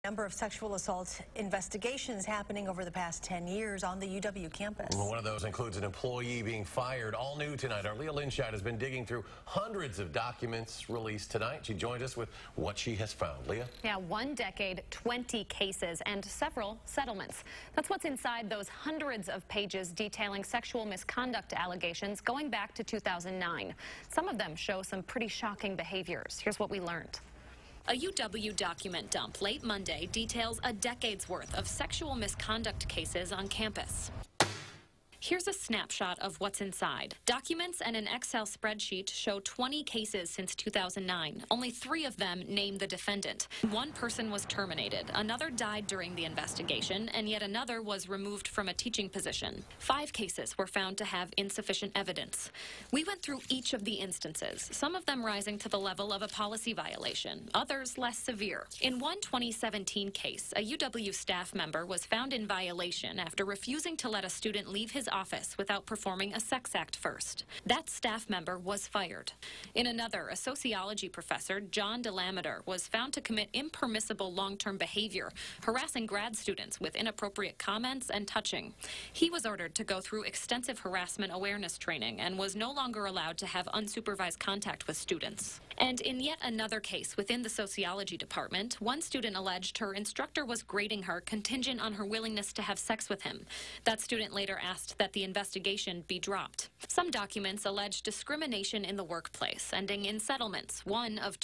Number of sexual assault investigations happening over the past 10 years on the UW campus. One of those includes an employee being fired. All new tonight. Our Leah Linscheid has been digging through hundreds of documents released tonight. She joined us with what she has found. Leah? Yeah, 1 decade, 20 cases, and several settlements. That's what's inside those hundreds of pages detailing sexual misconduct allegations going back to 2009. Some of them show some pretty shocking behaviors. Here's what we learned. A UW document dump late Monday details a decade's worth of sexual misconduct cases on campus. Here's a snapshot of what's inside. Documents and an Excel spreadsheet show 20 cases since 2009. Only 3 of them name the defendant. 1 person was terminated, another died during the investigation, and yet another was removed from a teaching position. 5 cases were found to have insufficient evidence. We went through each of the instances, some of them rising to the level of a policy violation, others less severe. In one 2017 case, a UW staff member was found in violation after refusing to let a student leave his office without performing a sex act first. That staff member was fired. In another, a sociology professor, John Delameter, was found to commit impermissible long-term behavior, harassing grad students with inappropriate comments and touching. He was ordered to go through extensive harassment awareness training and was no longer allowed to have unsupervised contact with students. And in yet another case within the sociology department, one student alleged her instructor was grading her contingent on her willingness to have sex with him. That student later asked that the investigation be dropped. Some documents allege discrimination in the workplace, ending in settlements, one of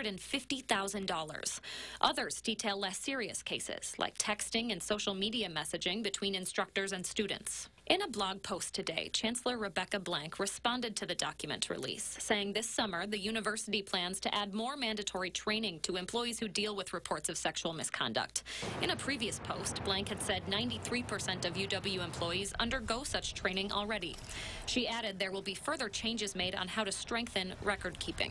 $250,000. Others detail less serious cases, like texting and social media messaging between instructors and students. In a blog post today, Chancellor Rebecca Blank responded to the document release, saying this summer the university plans to add more mandatory training to employees who deal with reports of sexual misconduct. In a previous post, Blank had said 93% of UW employees undergo such training already. She added there will be further changes made on how to strengthen record keeping.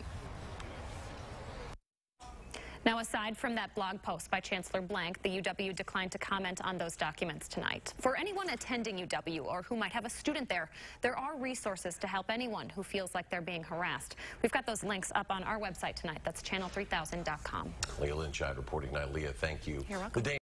Now, aside from that blog post by Chancellor Blank, the UW declined to comment on those documents tonight. For anyone attending UW or who might have a student there, there are resources to help anyone who feels like they're being harassed. We've got those links up on our website tonight. That's channel3000.com. Leah Linscheid reporting tonight. Leah, thank you. You're welcome.